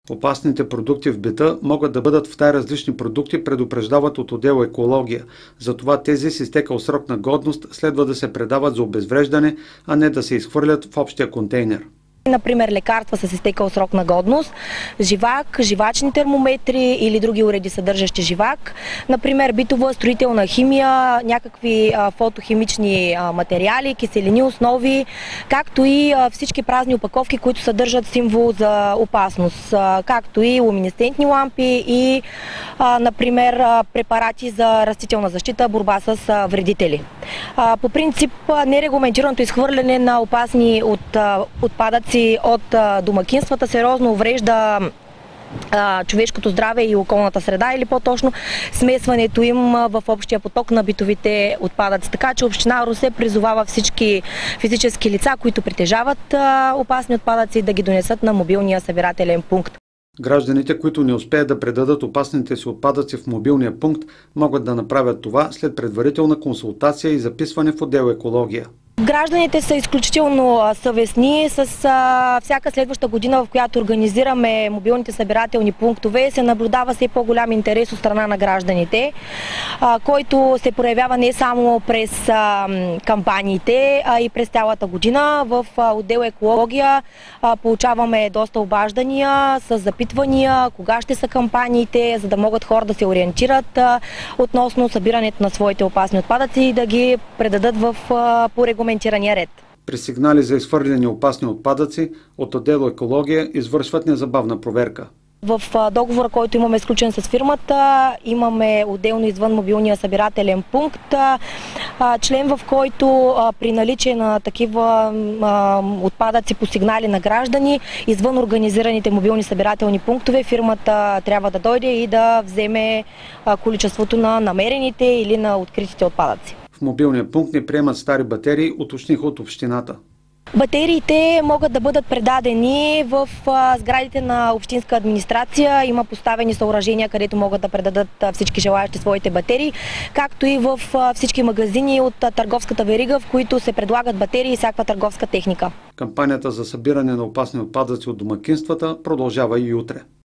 Опасните продукти в бита могат да бъдат в най-различни продукти, предупреждават от отдел екология. Затова тези с изтекал срок на годност следва да се предават за обезвреждане, а не да се изхвърлят в общия контейнер. Например, лекарства с изтекал срок на годност, живак, живачни термометри или други уреди, съдържащи живак. Например, битова, строителна химия, някакви фотохимични материали, киселини, основи, както и всички празни опаковки, които съдържат символ за опасност, както и луминесцентни лампи и, например, препарати за растителна защита, борба с вредители. По принцип, нерегламентираното изхвърляне на опасни отпадъци от домакинствата сериозно уврежда човешкото здраве и околната среда, или по-точно смесването им в общия поток на битовите отпадъци. Така че община Русе призовава всички физически лица, които притежават опасни отпадъци, да ги донесат на мобилния събирателен пункт. Гражданите, които не успеят да предадат опасните си отпадъци в мобилния пункт, могат да направят това след предварителна консултация и записване в отдел екология. Гражданите са изключително съвестни. С всяка следваща година, в която организираме мобилните събирателни пунктове, се наблюдава все по-голям интерес от страна на гражданите, който се проявява не само през кампаниите, а и през цялата година. В отдел екология получаваме доста обаждания с запитвания кога ще са кампаниите, за да могат хора да се ориентират относно събирането на своите опасни отпадъци и да ги предадат по регламентирания ред. При сигнали за изхвърляни опасни отпадъци от отдел екология извършват незабавна проверка. В договора, който имаме сключен с фирмата, имаме отделно извън мобилния събирателен пункт, член, в който при наличие на такива отпадъци по сигнали на граждани, извън организираните мобилни събирателни пунктове, фирмата трябва да дойде и да вземе количеството на намерените или на откритите отпадъци. В мобилния пункт не приемат стари батерии, уточниха от общината. Батериите могат да бъдат предадени в сградите на общинска администрация. Има поставени съоръжения, където могат да предадат всички желаящи своите батерии, както и в всички магазини от търговската верига, в които се предлагат батерии и всякаква търговска техника. Кампанията за събиране на опасни отпадъци от домакинствата продължава и утре.